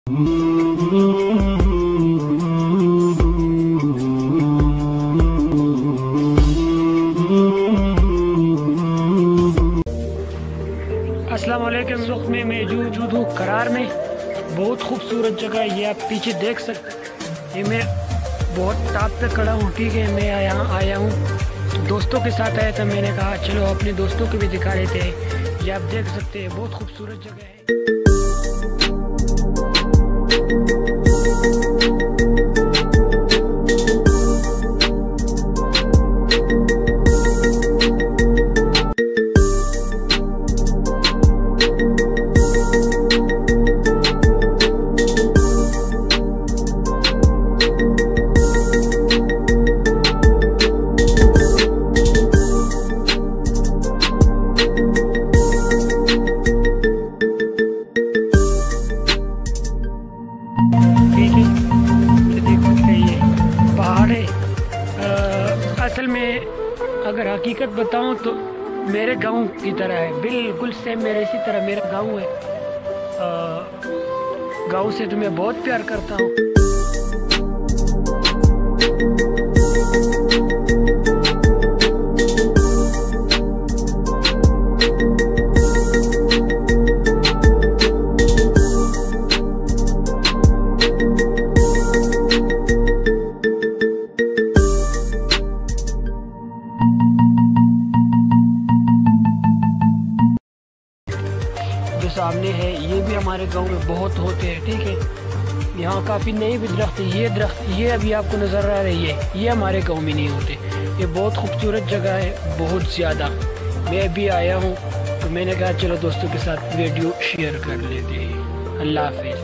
अस्सलाम वालेकुम। इस वक्त में मौजूद हूँ करार में। बहुत खूबसूरत जगह है, ये आप पीछे देख सकते। ये मैं बहुत टॉप पे खड़ा हूँ, ठीक है। मैं यहाँ आया हूँ दोस्तों के साथ आया था। मैंने कहा चलो अपने दोस्तों को भी दिखा देते हैं। ये आप देख सकते हैं, बहुत खूबसूरत जगह है। असल में अगर हकीकत बताऊं तो मेरे गांव की तरह है, बिल्कुल सेम मेरे इसी तरह मेरा गांव है। गांव से तो मैं बहुत प्यार करता हूं। जो सामने है ये भी हमारे गांव में बहुत होते हैं, ठीक है। यहाँ काफ़ी नए भी दरख्त है। ये अभी आपको नज़र आ रही है, ये हमारे गांव में नहीं होते। ये बहुत खूबसूरत जगह है, बहुत ज़्यादा। मैं अभी आया हूँ तो मैंने कहा चलो दोस्तों के साथ वीडियो शेयर कर लेते हैं। अल्लाह हाफिज़।